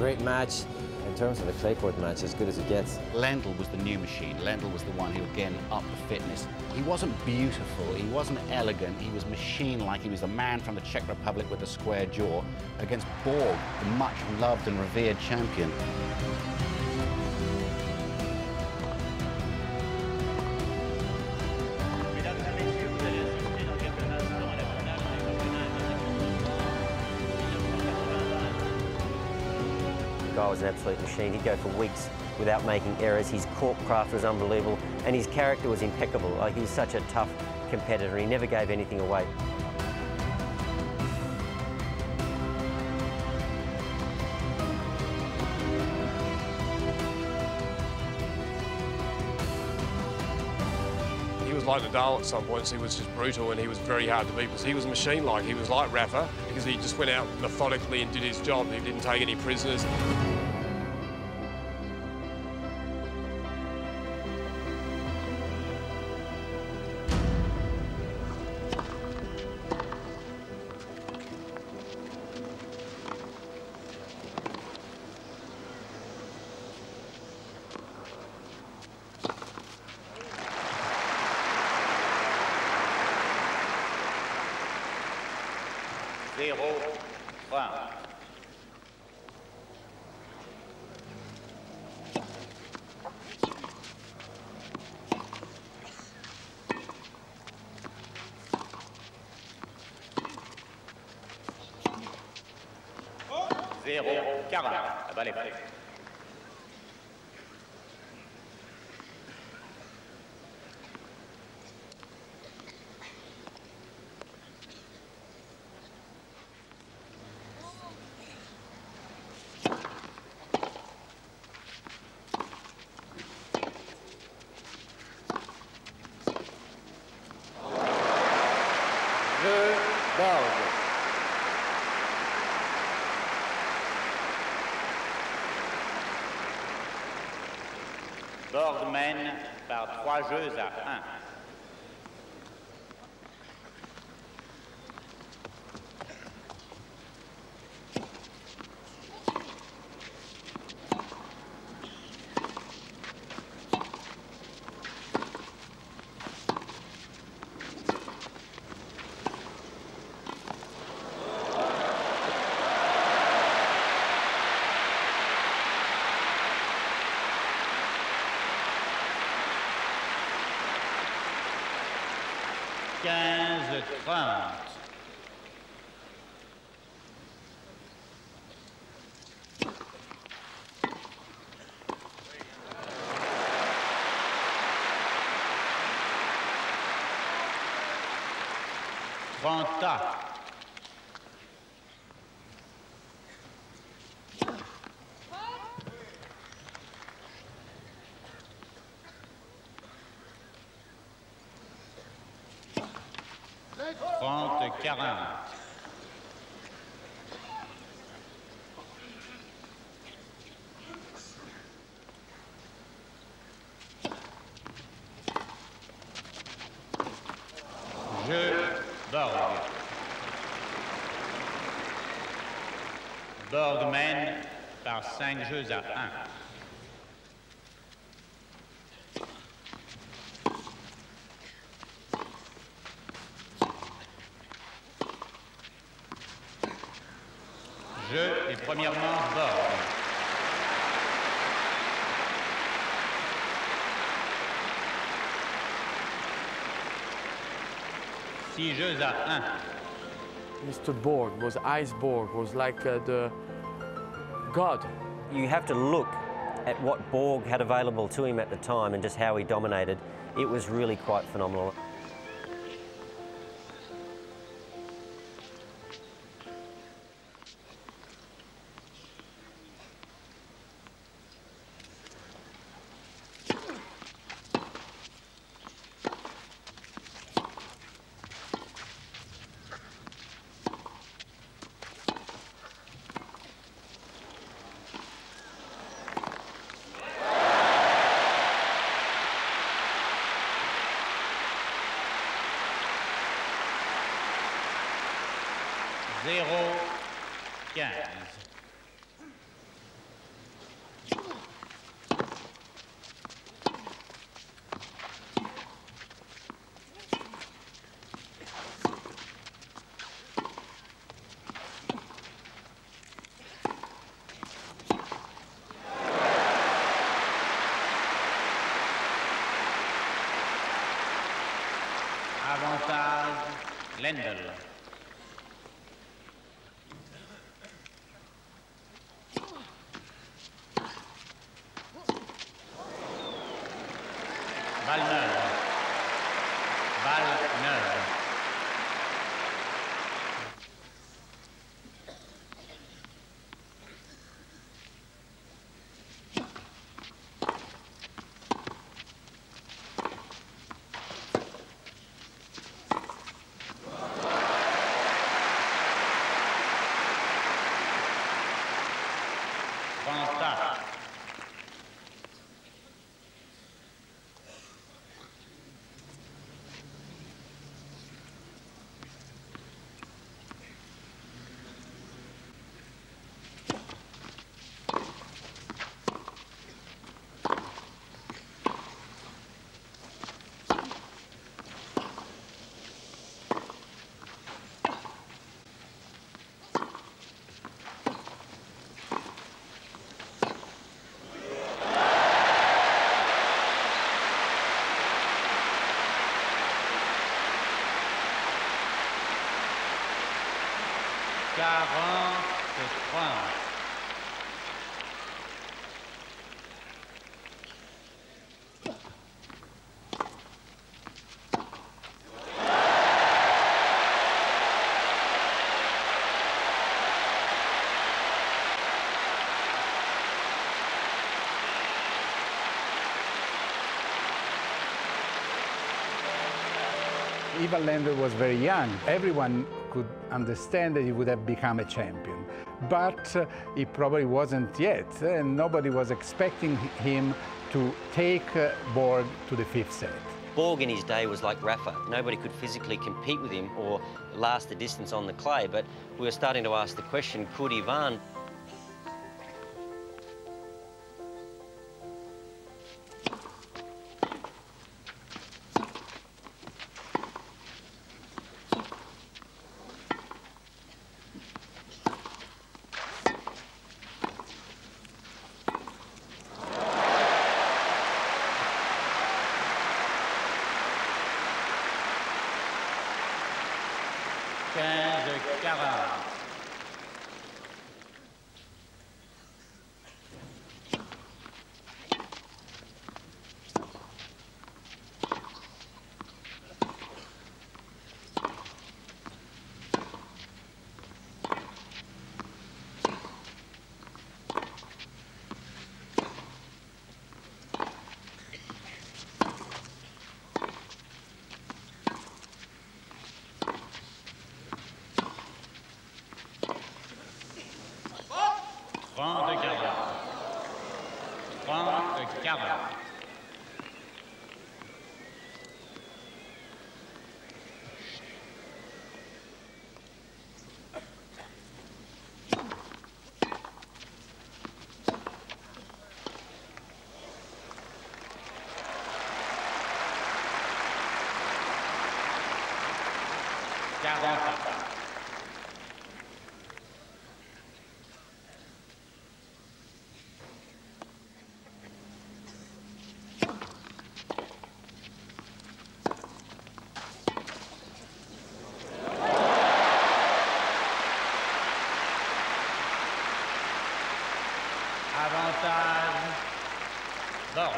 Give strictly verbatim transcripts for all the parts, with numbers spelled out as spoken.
great match. In terms of a clay court match, as good as it gets. Lendl was the new machine. Lendl was the one who, again, upped the fitness. He wasn't beautiful, he wasn't elegant, he was machine-like. He was a man from the Czech Republic with a square jaw against Borg, the much-loved and revered champion. The guy was an absolute machine. He'd go for weeks without making errors. His cork craft was unbelievable, and his character was impeccable. Like, he was such a tough competitor. He never gave anything away. He was like Nadal at some points. He was just brutal and he was very hard to beat because he was machine-like. He was like Rafa because he just went out methodically and did his job. He didn't take any prisoners. zéro point. zéro quarante. La balle est prête. Jeu Borg. Borg mène par trois jeux à un. quinze trente. trente. trente quarante. Jeu Borg. Borg mène par cinq jeux à un. Jeu et premièrement Borg. Six jeux à un. Mister Borg was Ice Borg, was like uh, the god. You have to look at what Borg had available to him at the time and just how he dominated. It was really quite phenomenal. zéro quinze. Avantage Lendl. Balle neuve. Balle neuve. Contact. quarante-trois. Ivan Lendl was very young. Everyone could understand that he would have become a champion. But uh, he probably wasn't yet, and nobody was expecting him to take uh, Borg to the fifth set. Borg in his day was like Rafa. Nobody could physically compete with him or last the distance on the clay, but we were starting to ask the question, could Ivan? quinze quarante. trente quarante. trente quarante. quarante. Avantage Borg.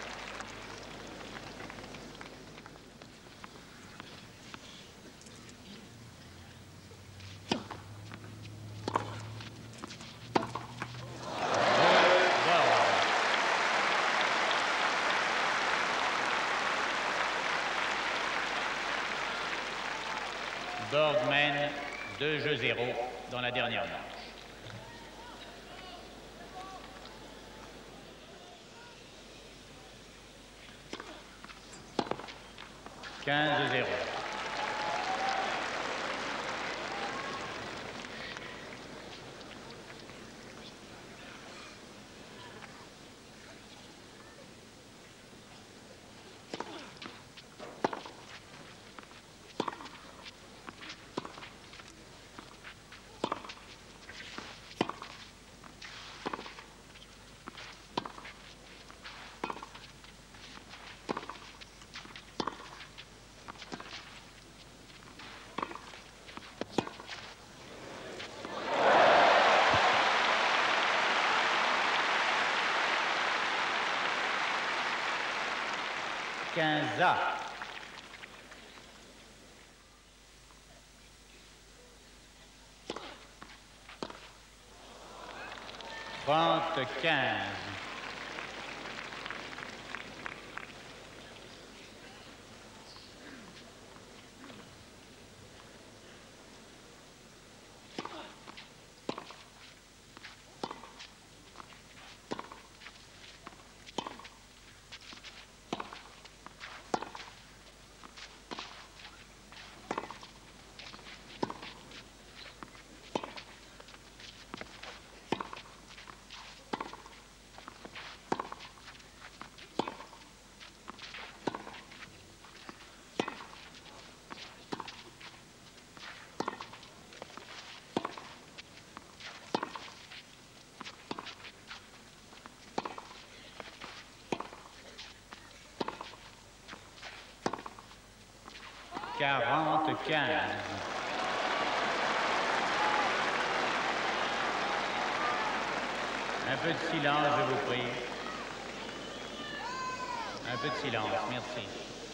Borg mène deux jeux zéro dans la dernière manche. quinze zéro. quinze A. trente quinze. quarante quinze. Un peu de silence, je vous prie. Un peu de silence, merci.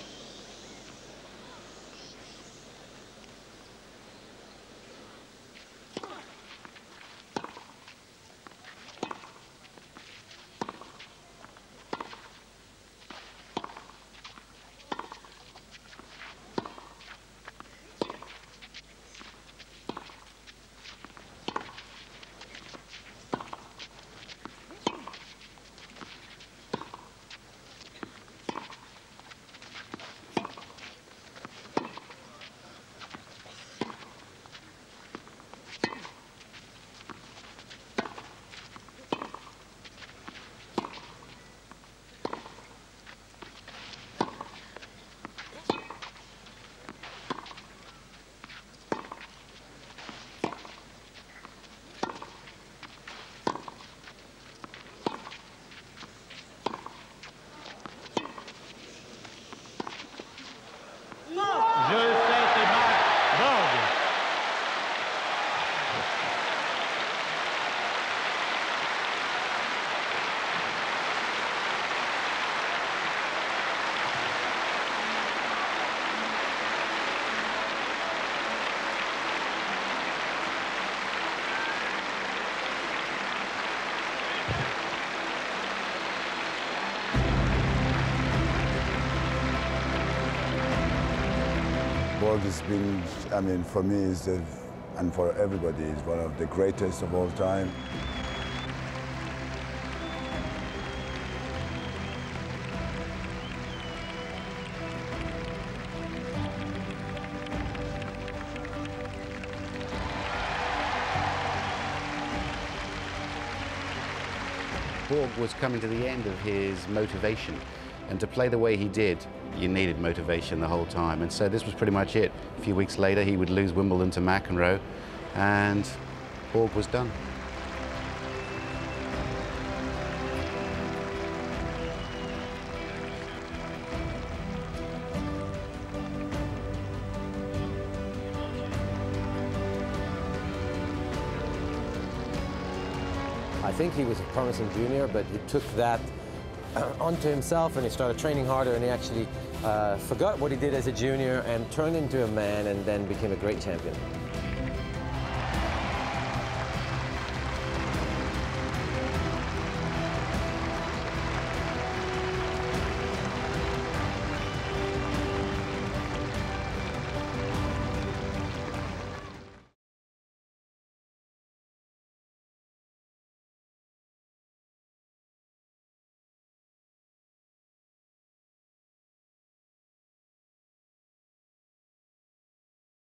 Borg has been, I mean, for me, is the, and for everybody, is one of the greatest of all time. Borg was coming to the end of his motivation, and to play the way he did, you needed motivation the whole time, and so this was pretty much it. A few weeks later, he would lose Wimbledon to McEnroe, and Borg was done. I think he was a promising junior, but he took that onto himself and he started training harder, and he actually uh, forgot what he did as a junior and turned into a man and then became a great champion.